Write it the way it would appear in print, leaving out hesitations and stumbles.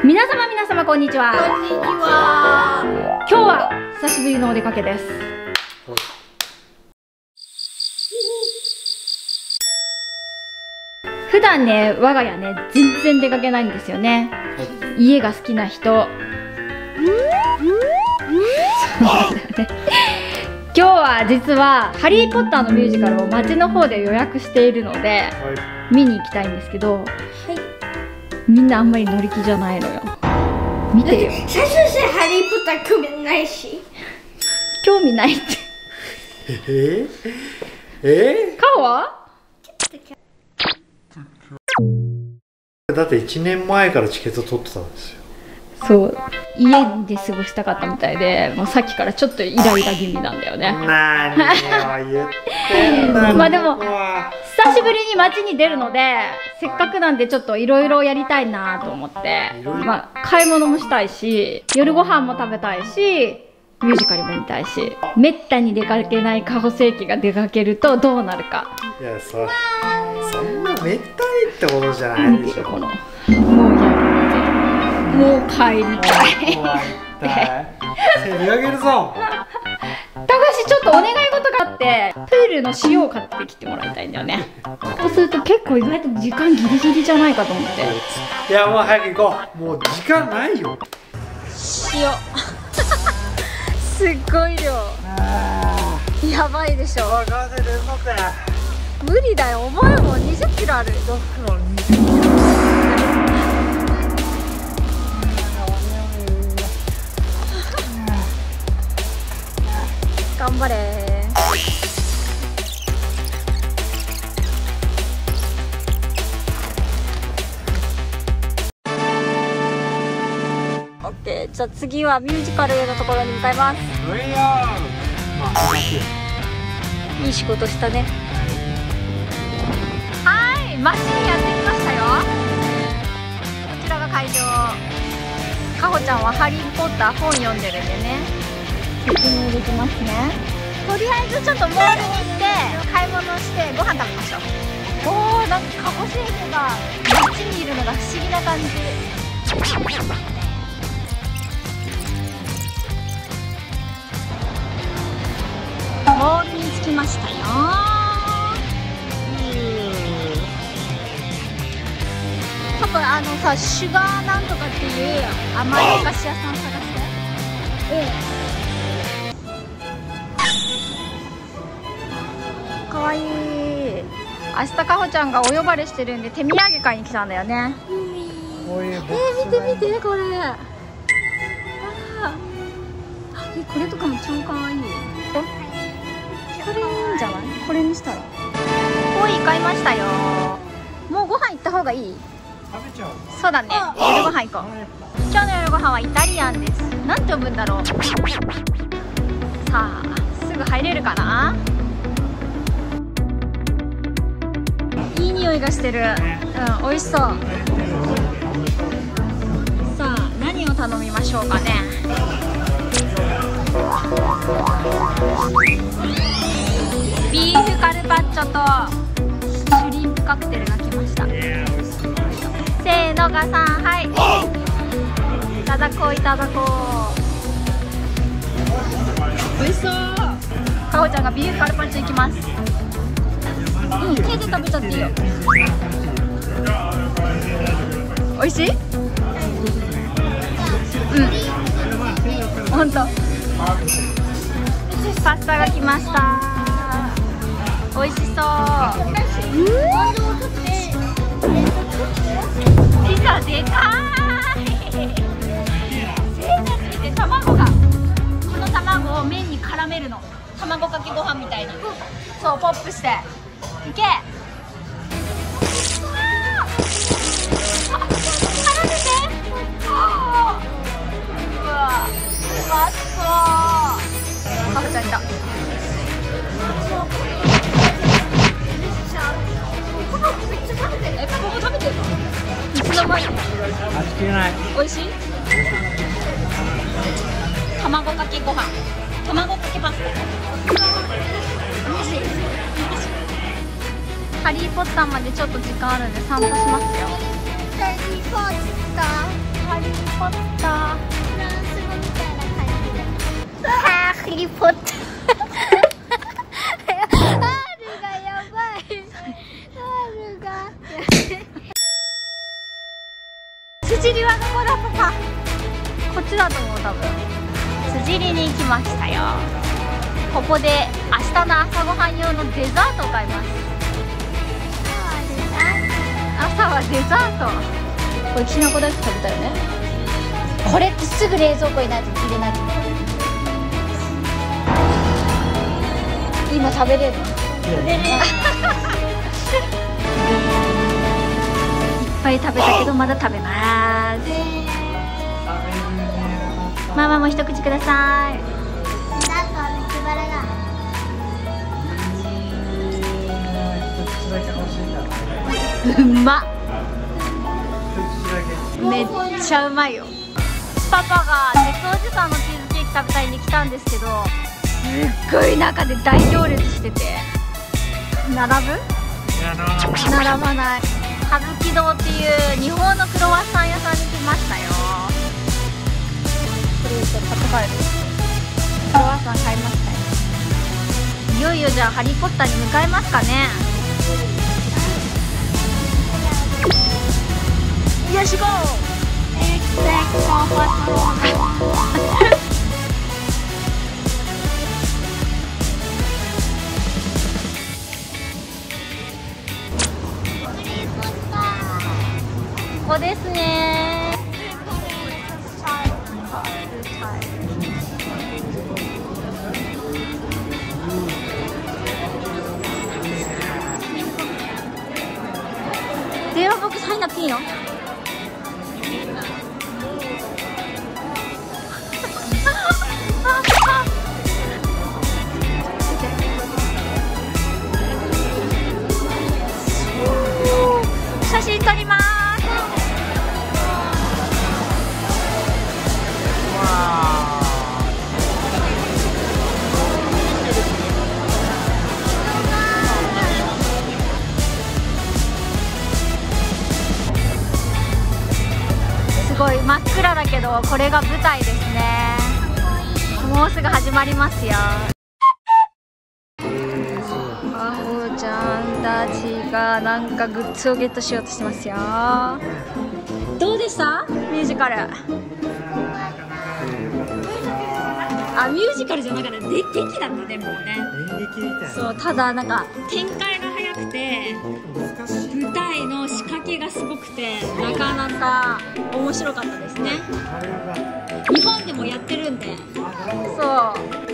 皆様こんにちは。 こんにちは。 今日は久しぶりのお出かけです。普段ね、我が家ね、全然出かけないんですよね。家が好きな人。今日は実はハリー・ポッターのミュージカルを街の方で予約しているので、見に行きたいんですけど、みんなあんまり乗り気じゃないのよ。見てよ。 最初しハリー・ポッター興味ないし。 興味ないって。顔は？ だって1年前からチケット取ってたんですよ。 そう、家で過ごしたかったみたいで、もうさっきからちょっとイライラ気味なんだよね。 何を言ってんだ。 まあでも久しぶりに街に出るので、せっかくなんでちょっといろいろやりたいなと思って、まあ買い物もしたいし、夜ご飯も食べたいし、ミュージカルも見たいし、めったに出かけないカホセイキが出かけるとどうなるか。 いや、そんなめったにってことじゃないでしょ。 このもう帰りたい。 出かけるぞ。 高橋、ちょっとお願い事があって、プールの塩を買ってきてもらいたいんだよね。こうすると結構意外と時間ギリギリじゃないかと思って。 いや、もう早く行こう。もう時間ないよ。 塩すっごい量。やばいでしょ。無理だよ。お前も20キロある。頑張れー。オッケー、じゃあ次はミュージカルのところに向かいます。いい仕事したね。はい、街にやってきましたよ。こちらが会場。かほちゃんはハリー・ポッター本読んでるんでね、説明できますね。とりあえずちょっとモールに行って買い物してご飯食べましょう。おー、なんかカホセイキが街にいるのが不思議な感じ。モールに着きましたよ。パパ、さ、シュガーなんとかっていう甘いお菓子屋さん探して。かわいい。明日かほちゃんがお呼ばれしてるんで手土産買いに来たんだよね。見て見てこれ。これとかも超かわいい。これいいんじゃない？これにしたら。コーヒー買いましたよ。もうご飯行った方がいい？ 食べちゃう。 そうだね。夜ご飯行こう。今日の夜ご飯はイタリアンです。なんて呼ぶんだろう。さあ、すぐ入れるかな？いい匂いがしてる。うん、美味しそう。さあ、何を頼みましょうかね。ビーフカルパッチョとシュリンプカクテルが来ました。せーのが3、はい。いただこういただこう。美味しそう。かほちゃんがビーフカルパッチョいきます。うん、手で食べちゃっていいよ。美味しい？うん。ほんと。パスタが来ました。美味しそう。ピザでかい。見て、卵が。この卵を麺に絡めるの。卵かけご飯みたいに。そう、ポップして。いけ。絡めて。うわ、うまそう。かほちゃんいた。パパも食べてるの？いつの間に？ 味気ない。 美味しい？卵かけご飯。卵かけパスタ。美味しい。ハリーポッターまでちょっと時間あるんで散歩しますよ。 ハリー・ポッター。 ポッター。 フランス語みたいな感じで。 ハリーポッター。 R がやばい。R が。 辻りはどこだパパ。こっちだと思う多分。辻りに来ましたよ。ここで明日の朝ごはん用のデザートを買います。朝はデザート。これきなこ大福食べたよね。これってすぐ冷蔵庫に入れないと。今食べれる。いっぱい食べたけどまだ食べます。ママも一口ください。うまっ。めっちゃうまいよ。パパが鉄おじさんのチーズケーキ食べたいに来たんですけど、すっごい中で大行列してて、並ぶ？並ばない。はずき堂っていう日本のクロワッサン屋さんに来ましたよ。これ買って帰る？クロワッサン買いましたよ。いよいよじゃあハリーポッターに向かいますかね。よしゴー。ここですね。電話ボックス入んなくていいの？写真撮ります。すごい真っ暗だけど、これが舞台ですね。もうすぐ始まりますよ。かほちゃんたちがなんかグッズをゲットしようとしてますよ。どうでしたミュージカル？あ、ミュージカルじゃなかった、劇だったね。もうね、 演劇みたいな。 そう、ただなんか展開が早くて舞台の仕掛けがすごくて、なかなか面白かったですね。日本でもやってるんで、そう